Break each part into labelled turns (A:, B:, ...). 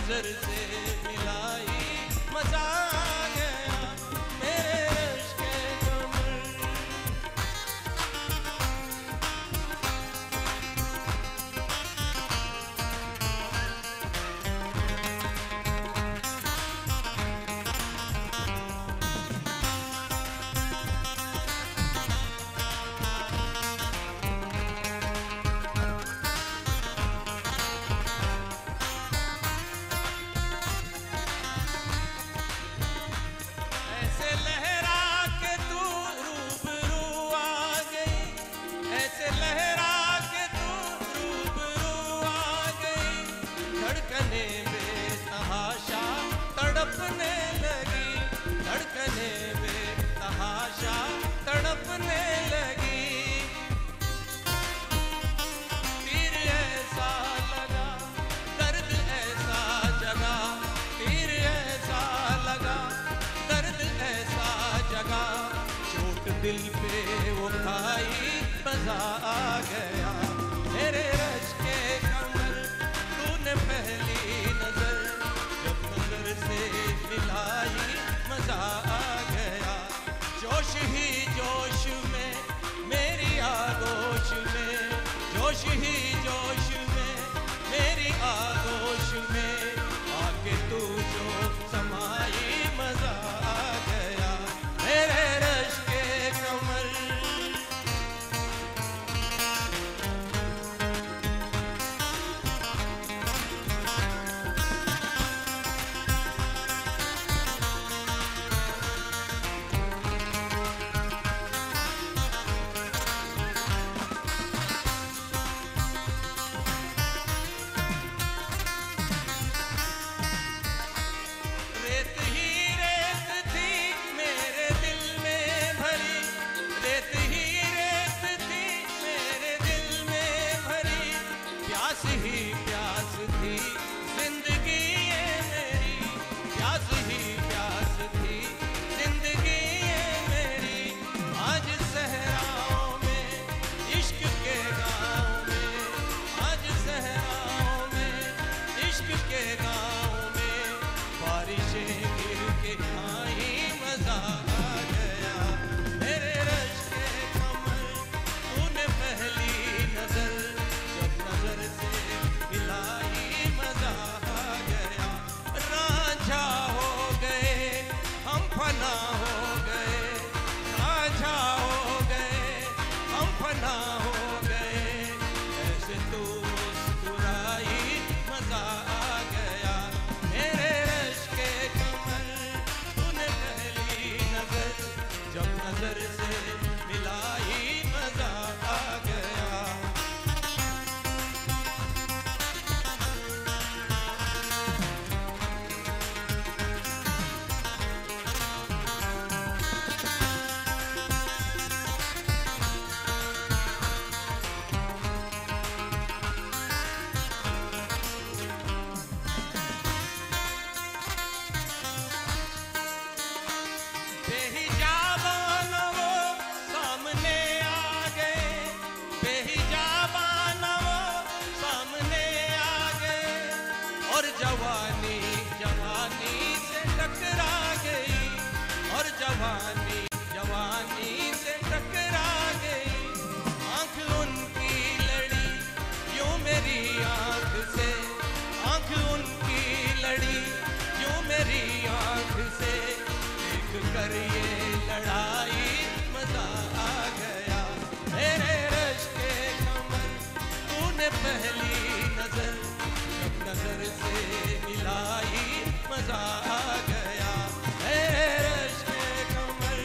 A: नजर से मिलाई मजा आ गया मेरे रश्क के कमर। ऐसे लहरा के तू रूबरू आ गई, ऐसे लहरा के तू रूबरू आ गई, धड़कने बेतहाशा तड़पने लगी, धड़कने बेतहाशा तड़पने लगी। तीर ऐसा लगा, दर्द ऐसा जगा, तीर ऐसा लगा, दर्द ऐसा जगा, चोट दिल पे वो खाई मजा आ गया मेरे रश्क के कमर। तूने पहली नजर जब नजर से मिलाई मजा आ गया, जोश ही जोश में मेरी आगोश में, जोश ही जोश में मेरी आगोश में, आके तू जो समाई मजा आ गया मेरे रश्क के कमर। रेत ही रेत थी मेरे दिल में भरी, रेत ही रेत थी मेरे दिल में भरी, प्यास ही प्यास थी जिंदगी ये मेरी, प्यास ही प्यास थी जिंदगी ये मेरी। आज सहराओं में इश्क के गाँव में, आज सहराओं में इश्क के गाँव में, बारिशें गिर के आई मजा आ गया मेरे रश्क के कमर। तूने पहली नजर जब नजर से मिलाई मजा आ गया, रांझा हो गए हम फना हो गए, रांझा हो गए हम फना हो गए, ऐसे तू मुस्कुराई मजा आ गया मेरे रश्क के कमर। तूने पहली नजर जब नजर से मिलाई मजा आ गया। बेहिजाबान वो सामने आ गए, बेहिजाबान वो सामने आ गए, और जवानी जवानी से टकरा गई, और जवानी जवानी से टकरा गई। आंख उनकी लड़ी यूं मेरी आंख से, आंख उनकी लड़ी यूं मेरी आंख से, देख कर ये लड़ाई मजा आ गया मेरे रश्क के कमर। तूने पहली नजर जब नजर से मिलाई मजा आ गया मेरे रश्क के कमर।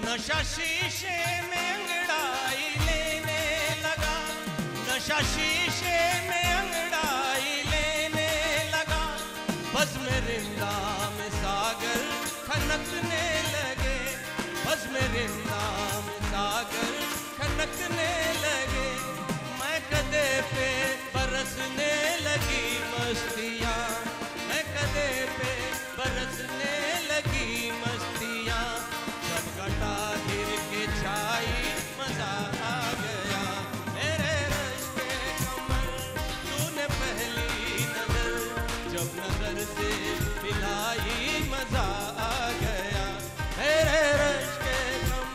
A: नशा शीशे में अंगड़ाई लेने लगा, नशा शीशे में अंगड़ाई लेने लगा। बस मेरे नाम सागर खनकने लगे, बस मेरे नाम सागर खनकने लगे। मैं कदे पे बरसने लगी मस्तियाँ, मैं कदे पे बरसने लगी मस्तियाँ। जब घटा गिर के छाई मजा आ गया, मेरे रश्क-ए-कमर तूने पहली नजर, जब नजर से मिलाई मजा आ गया, मेरे रश्क-ए-कमर।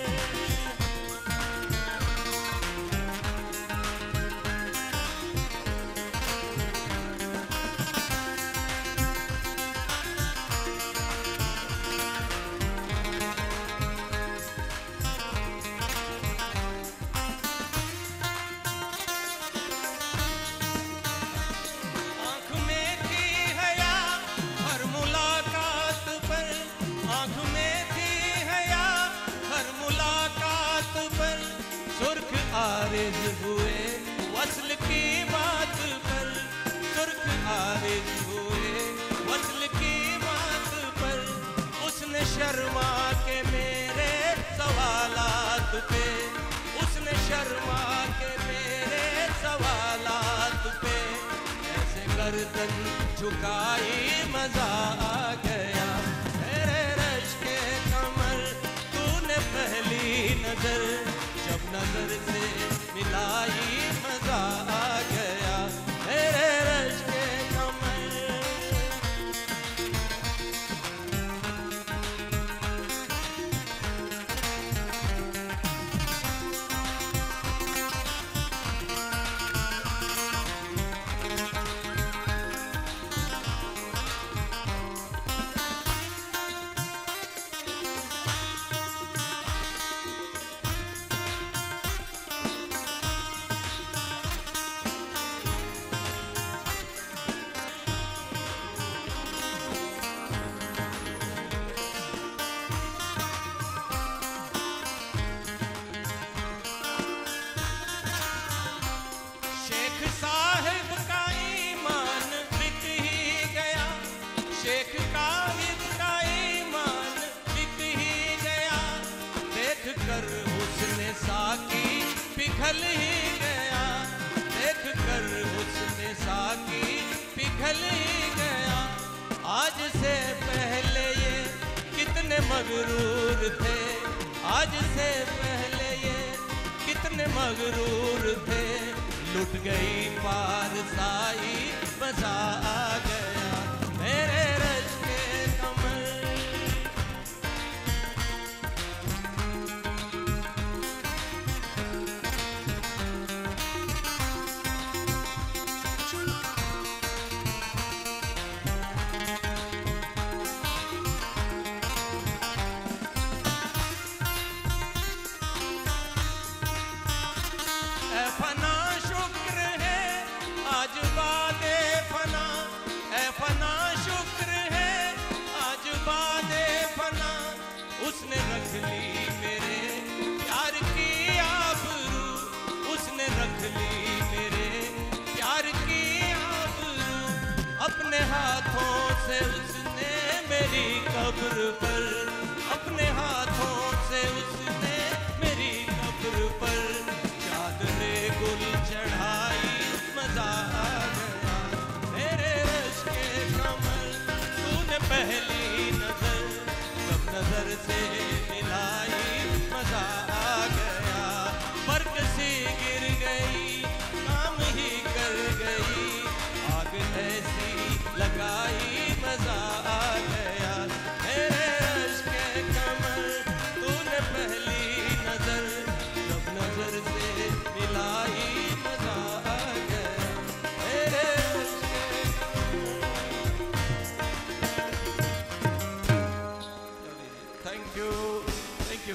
A: आँख में थी हया हर मुलाकात पर, आँख में थी हया हर मुलाकात पर। सुर्ख आरिज़ हुए वस्ल की बात पर, सुर्ख आरिज़ हुए वस्ल की बात पर। उसने शर्मा के मेरे सवालात पे, उसने शर्मा के मेरे सवालात पे। ऐसे गर्दन झुकाई मजा आ गया, मेरे रश्क-ए-कमर तूने पहली नजर, जब नजर से मिलाई मजा आ गया, मेरे रश्क-ए-कमर। शेख साहिब का ईमान बिक ही गया, शेख साहिब का ईमान बिक ही गया। देख कर हुस्न साकी पिघल ही गया, देख कर हुस्न साकी पिघल ही गया। आज से पहले ये कितने मगरूर थे, आज से पहले ये कितने मगरूर थे। लुट गई पारसाई मजा आ गया, मेरे रश्क-ए-कमर। ऐ फना शुक्र है आज बादे फना, ऐ फना शुक्र है आज बादे फना। उसने रख ली मेरे प्यार की आबरू, उसने रख ली मेरे प्यार की आबरू। अपने हाथों से उसने मेरी कब्र पर, अपने हाथों से उसने मेरी कब्र पर चादरे गुल चढ़ाई मजा आ गया, मेरे रश्क-ए-कमर तूने पहली